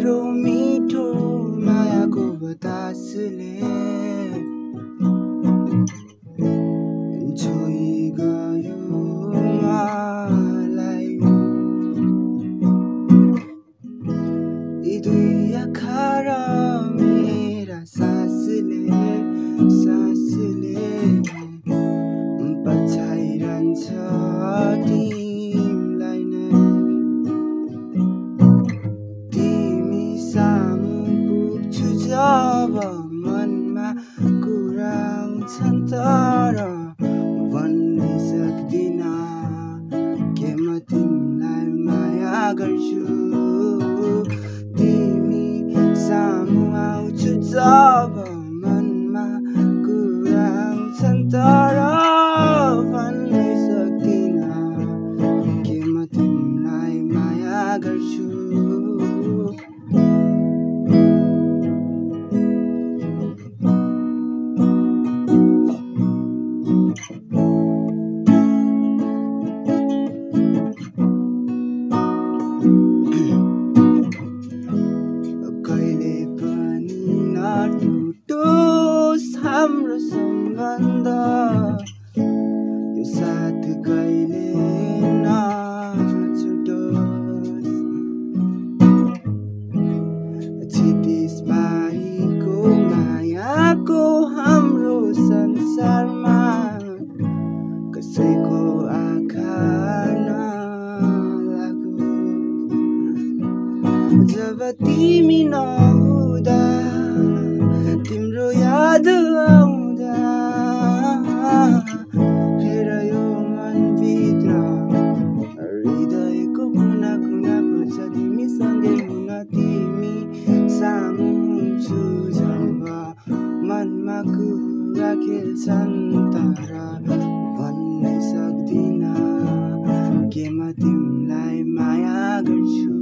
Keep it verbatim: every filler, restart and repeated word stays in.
मिठो मिठो मायाको बतासले छोई गयो मलाई। यी दुई आँखा र मेरा सासले सासले पछाइरहन्छ तिमीलाई नै। तिमी सामु पुग्छु जब मनमा कुरा आउँछन् तर भन्नै सक्दिन के म तिमीलाई माया गर्छु। तिमी सामु आउँछु जब मनमा कुरा आउँछन् तर भन्नै सक्दिन के म तिमीलाई माया गर्छु। कहिले पनि नटुटोस् हाम्रो सम्बन्ध, यो साथ कहिले नछुटोस्। क्षितिज पारीको मायाको हाम्रो संसारमा कसैको आँखा नलागोस्। जब तिमी नहुँदा तिम्रो याद आउँदा हेर यो मनभित्र हृदयको कुना कुना खोज्छ तिमीसँगै हुन। तिमी सामु हुन्छु जब मनमा कुरा खेल्छन् तर भन्नै सक्दिन के म तिमीलाई माया गर्छु।